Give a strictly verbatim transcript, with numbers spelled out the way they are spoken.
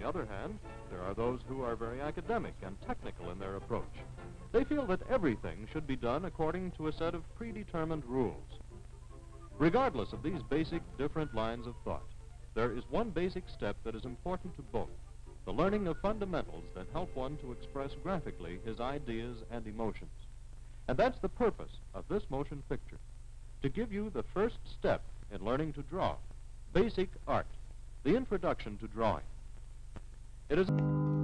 the other hand, there are those who are very academic and technical in their approach. They feel that everything should be done according to a set of predetermined rules. Regardless of these basic different lines of thought, there is one basic step that is important to both, the learning of fundamentals that help one to express graphically his ideas and emotions. And that's the purpose of this motion picture, to give you the first step in learning to draw, basic art, the introduction to drawing. It is